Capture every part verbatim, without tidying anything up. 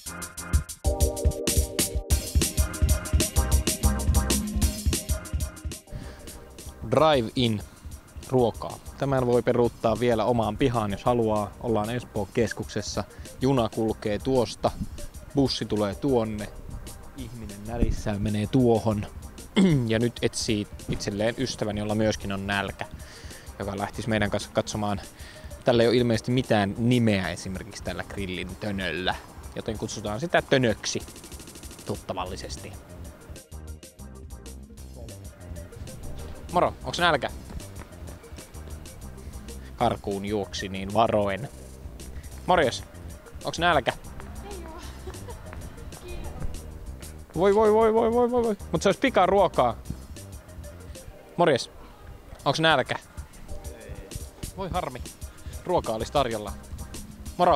Drive-in ruokaa. Tämän voi peruuttaa vielä omaan pihaan, jos haluaa. Ollaan Espoon keskuksessa. Juna kulkee tuosta. Bussi tulee tuonne. Ihminen nälissään menee tuohon. Ja nyt etsii itselleen ystävän, jolla myöskin on nälkä. Joka lähtisi meidän kanssa katsomaan. Tällä ei ole ilmeisesti mitään nimeä esimerkiksi tällä grillin tönöllä. Joten kutsutaan sitä tönöksi tuttavallisesti. Moro, onks nälkä? Karkuun juoksi niin varoen. Morjes, onks nälkä? Ei oo. Voi voi voi voi voi voi voi. Mut se ois pikaruokaa. Morjes, onks nälkä? Ei. Voi harmi. Ruokaa olis tarjolla. Moro.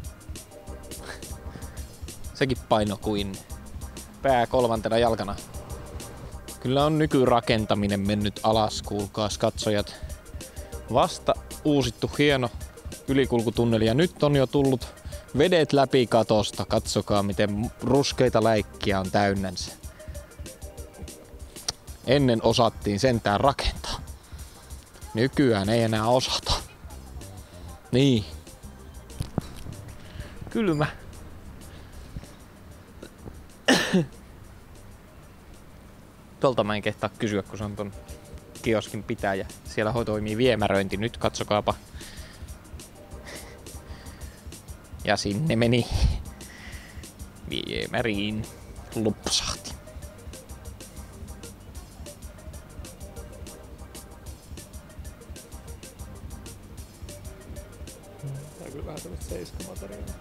Sekin paino kuin pää kolmantena jalkana. Kyllä on nykyrakentaminen mennyt alas, kuulkaas katsojat. Vasta uusittu hieno ylikulkutunneli ja nyt on jo tullut vedet läpi katosta. Katsokaa miten ruskeita läikkiä on täynnänsä. Ennen osattiin sentään rakentaa. Nykyään ei enää osata. Niin. Kylmä. Tuolta mä en kehtaa kysyä, kun se on ton kioskin pitäjä. Siellä toimii viemäröinti. Nyt katsokaapa. Ja sinne meni viemäriin. Lupsahti. Tää on kyllä vähän tämmöstä seiskamateriaalia.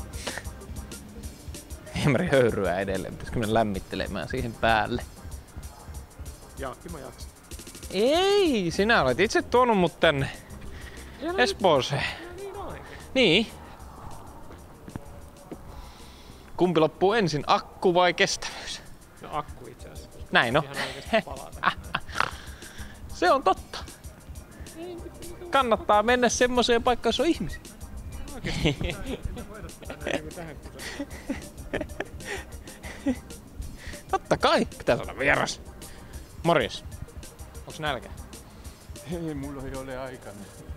Viemäri höyryää edelleen. Pitäisikö mennä lämmittelemään siihen päälle? Jaakki mä jaksan. Ei, sinä olet itse tuonut mut tänne Espooseen. Niin oikein. Niin. Kumpi loppuu ensin, akku vai kestävyys? No akku itse asiassa. Näin on. Ihan oikeesti palata. Se on totta. Kannattaa mennä semmoiseen paikkaan, jossa on ihmisiä. Oikeesti. Mä hoidat tätä näin kuin tähän kusaan. Totta kai, pitää saada vieras. Morjes. Onks nälkä? Ei, mulla ei ole aikaa.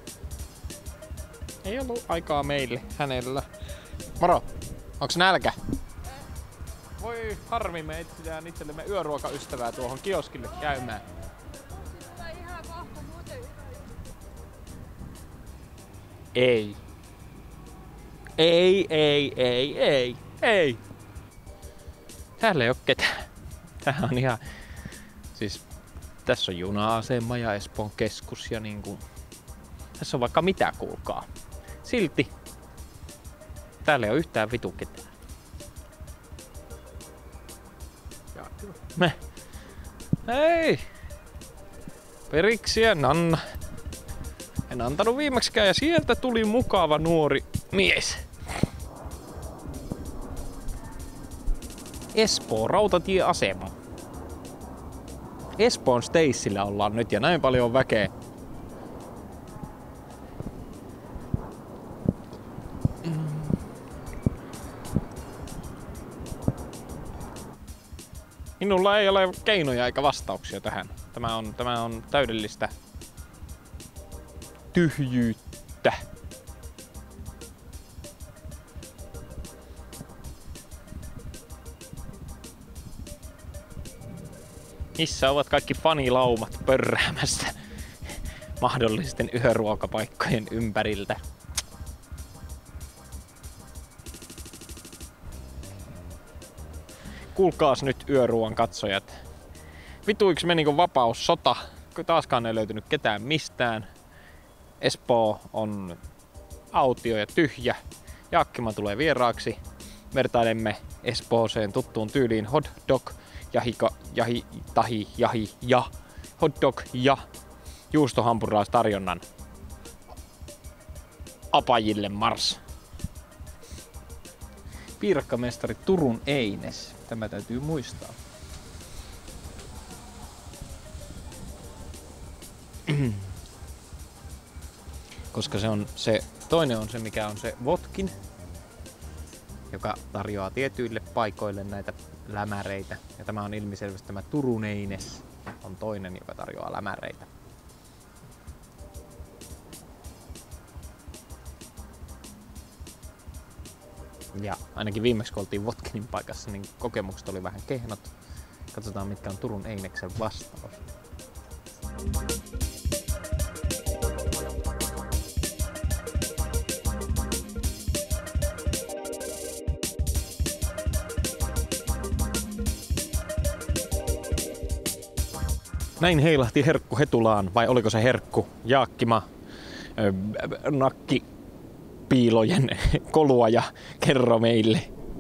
Ei ollut aikaa meille, hänellä. Moro, onks nälkä? Voi harmi, me etsitään itsellemme yöruokaystävää tuohon kioskille käymään. Ei. Ei, ei, ei, ei, ei. Täällä ei oo ketään. Tää on ihan... Siis tässä on juna-asema ja Espoon keskus ja niinku... Tässä on vaikka mitä, kuulkaa. Silti täällä ei oo yhtään vitu ketään. Jaakki. Me. Hei! Periksi en anna. En antanut viimeksikään ja sieltä tuli mukava nuori mies. Espoo rautatieasema. Espoon Stacella ollaan nyt ja näin paljon väkeä. Minulla ei ole keinoja eikä vastauksia tähän. Tämä on, tämä on täydellistä tyhjyyttä. Missä ovat kaikki fanilaumat pörräämässä mahdollisten yöruokapaikkojen ympäriltä? Kuulkaas nyt yöruoan katsojat. Vituiks meni kuin vapaussota? Taaskaan ei löytynyt ketään mistään. Espoo on autio ja tyhjä. Jaakkima tulee vieraaksi. Vertailemme Espooseen tuttuun tyyliin hot dog, jahika, jahi, tahi, jahi ja hot dog ja juustohampurilaistarjonnan apajille mars. Piirakkamestari Turun Eines. Tämä täytyy muistaa. Koska se on se, toinen on se mikä on se vodkin joka tarjoaa tietyille paikoille näitä lämäreitä. Ja tämä on ilmiselvästi tämä Turun Eines, on toinen, joka tarjoaa lämäreitä. Ja ainakin viimeksi kun oltiin Votkinin paikassa, niin kokemukset oli vähän kehnot. Katsotaan mitkä on Turun Eineksen vastaus. Näin heilahti herkku Hetulaan, vai oliko se herkku Jaakkima ö, nakkipiilojen kolua ja kerro meille.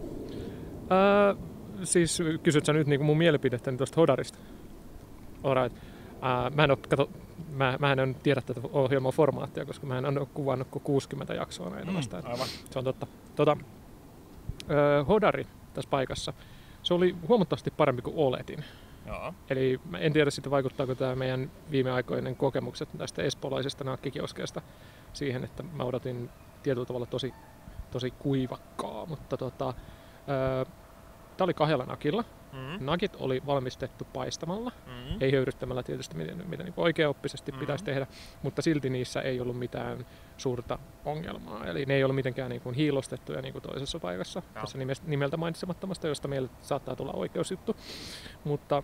Ää, siis kysyt sä nyt niinku mun mielipidettäni tuosta Hodarista? Alright. Ää, mä en oo, kato, mä, mä en tiedä tätä ohjelman formaattia, koska mä en ole kuvannut kuin kuusikymmentä jaksoa näin mm, vasta. Aivan. Se on totta. Tota, ää, Hodari tässä paikassa, se oli huomattavasti parempi kuin oletin. Joo. Eli en tiedä sitten vaikuttaako tämä meidän viimeaikoinen kokemukset tästä espoolaisesta nakkikioskeesta siihen, että mä odotin tietyllä tavalla tosi, tosi kuivakkaa, mutta tota, tämä oli kahdella nakilla. Mm-hmm. Nakit oli valmistettu paistamalla, mm-hmm. ei höyryttämällä tietysti, mitä, mitä niin oikeaoppisesti mm-hmm. pitäisi tehdä, mutta silti niissä ei ollut mitään suurta ongelmaa. Eli ne ei ollut mitenkään niin kuin hiilostettuja niin kuin toisessa paikassa, no. tässä nimeltä mainitsemattomasta, josta meille saattaa tulla oikeusjuttu. Mutta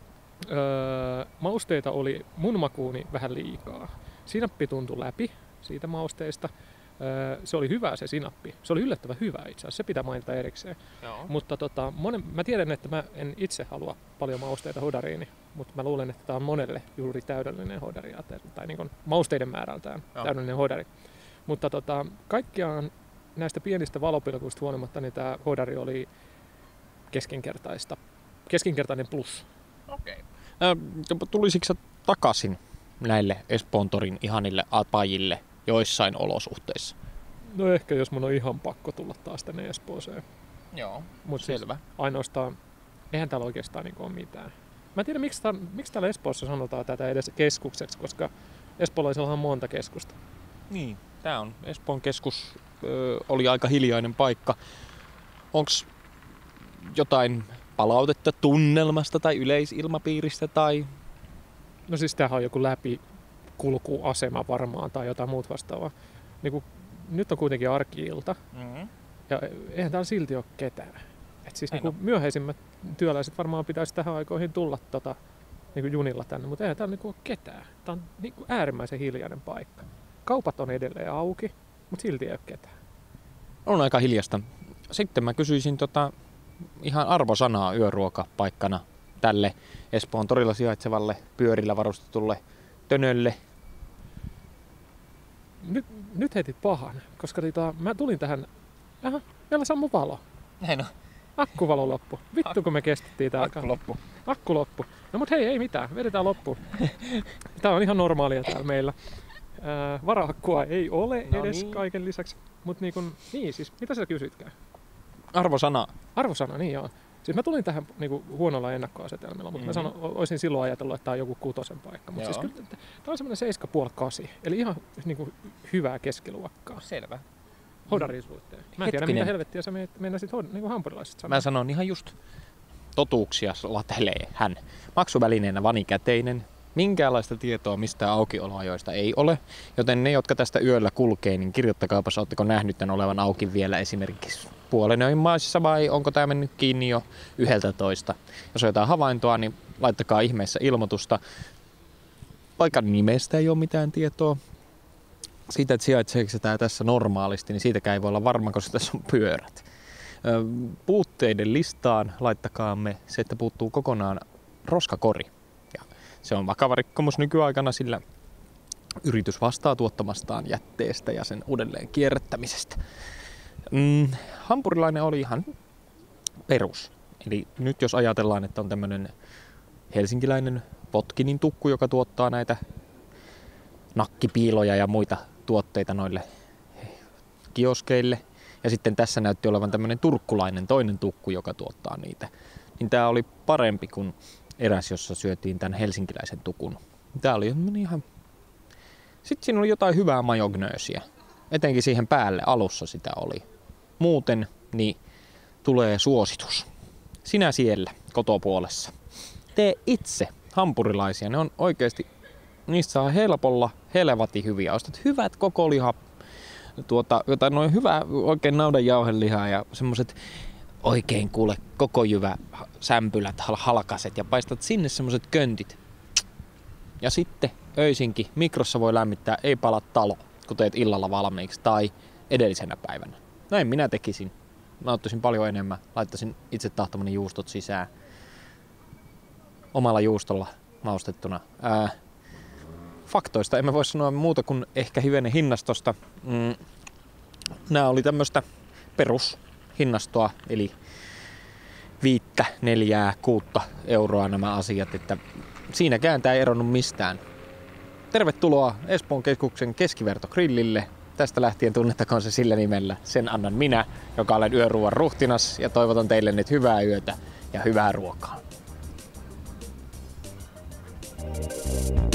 öö, mausteita oli mun makuuni vähän liikaa. Sinappi tuntui läpi siitä mausteista. Se oli hyvä se sinappi. Se oli yllättävän hyvä itse asiassa. Se pitää mainita erikseen. Joo. Mutta tota, monen, mä tiedän, että mä en itse halua paljon mausteita hodariini, mutta mä luulen, että tämä on monelle juuri täydellinen hodari, tai niin kuin mausteiden määrältään Joo. täydellinen hodari. Mutta tota, kaikkiaan näistä pienistä valopilkuista huolimatta, niin tämä hodari oli keskinkertaista. Keskinkertainen plus. Okei. Okay. Tulisitko sä takaisin näille Espoon torin ihanille apajille joissain olosuhteissa? No ehkä jos mun on ihan pakko tulla taas tänne Espooseen. Joo, Mut selvä. Siis ainoastaan, eihän täällä oikeastaan niin ole mitään. Mä en tiedä, miksi, täällä, miksi täällä Espoossa sanotaan tätä edes keskukseksi, koska espoolaisilla on monta keskusta. Niin, tää on Espoon keskus, ö, oli aika hiljainen paikka. Onks jotain palautetta tunnelmasta tai yleisilmapiiristä tai... No siis tämähän on joku läpikulkuasema varmaan tai jotain muut vastaavaa. Niin kuin, nyt on kuitenkin arki-ilta mm-hmm. ja eihän täällä silti ole ketään. Et siis niin kuin myöhäisimmät työläiset varmaan pitäisi tähän aikoihin tulla tota, niin kuin junilla tänne, mutta eihän täällä niin kuin ole ketään. Tämä on niin kuin äärimmäisen hiljainen paikka. Kaupat on edelleen auki, mutta silti ei ole ketään. On aika hiljasta. Sitten mä kysyisin tota, ihan arvosanaa yöruokapaikkana tälle Espoon torilla sijaitsevalle pyörillä varustetulle tönölle. Nyt, nyt heitit pahan, koska tita, mä tulin tähän... Aha, vielä sammu valo. Näin on. Akkuvalo loppu. Vittu kun me kestettiin tää. Akku loppu. Akku loppu. No mut hei, ei mitään. Vedetään loppuun. Tää on ihan normaalia täällä meillä. Äh, vara-akkua ei ole no edes niin. Kaiken lisäksi. Mut niin kun, niin siis, mitä sä kysytkään? Arvosana. Arvosana, niin joo. Siis mä tulin tähän niinku huonolla ennakkoasetelmilla, mutta mm-hmm. mä sanon, olisin silloin ajatellut, että tää on joku kutosen paikka. Mutta siis kyllä tää on semmoinen seitsemän pilkku viisi kahdeksan, eli ihan niinku hyvää keskiluokkaa. Selvä. Hodarin suhteen. Mä en tiedä, mitä helvettiä sä meinasit niinku hampurilaisista sanoa. Mä sanon ihan just totuuksia latelee hän. Maksuvälineenä vanikäteinen. Minkäänlaista tietoa mistään aukioloajoista ei ole, joten ne, jotka tästä yöllä kulkee, niin kirjoittakaapas, ootteko nähnyt tämän olevan auki vielä esimerkiksi puolenöimmaisissa vai onko tämä mennyt kiinni jo yhdeltä toista. Jos on jotain havaintoa, niin laittakaa ihmeessä ilmoitusta. Paikan nimestä ei ole mitään tietoa. Siitä, että sijaitseeko tämä tässä normaalisti, niin siitäkään ei voi olla varma, koska tässä on pyörät. Puutteiden listaan laittakamme se, että puuttuu kokonaan roskakori. Se on vakava rikkomus nykyaikana, sillä yritys vastaa tuottamastaan jätteestä ja sen uudelleen kierrättämisestä. Mm, hampurilainen oli ihan perus. Eli nyt jos ajatellaan, että on tämmöinen helsinkiläinen Votkinin tukku, joka tuottaa näitä nakkipiiloja ja muita tuotteita noille kioskeille. Ja sitten tässä näytti olevan tämmöinen turkkulainen toinen tukku, joka tuottaa niitä. Niin tää oli parempi kuin eräs, jossa syötiin tämän helsinkiläisen tukun. Tää oli ihan... Sitten siinä oli jotain hyvää majognöösiä. Etenkin siihen päälle alussa sitä oli. Muuten niin tulee suositus. Sinä siellä kotopuolessa. Tee itse hampurilaisia. Ne on oikeesti, niistä saa helpolla helvati hyviä. Ostat hyvät koko liha, tuota, tai noin hyvä oikein naudanjauhelihaa ja semmoset oikein kuule koko jyvä sämpylät, halkaset ja paistat sinne semmoset köntit. Ja sitten öisinkin mikrossa voi lämmittää, ei pala talo, kun teet illalla valmiiksi tai edellisenä päivänä. Näin minä tekisin. Nauttisin paljon enemmän. Laittaisin itse tahtomani juustot sisään. Omalla juustolla maustettuna. Ää, faktoista emme voi sanoa muuta kuin ehkä hivenen hinnastosta. Mm, nämä oli tämmöistä perushinnastoa, eli viittä, neljää, kuutta euroa nämä asiat, että siinäkään tää ei eronnut mistään. Tervetuloa Espoon keskuksen keskivertogrillille. Tästä lähtien tunnettakoon se sillä nimellä. Sen annan minä, joka olen yöruuan ruhtinas, ja toivotan teille nyt hyvää yötä ja hyvää ruokaa.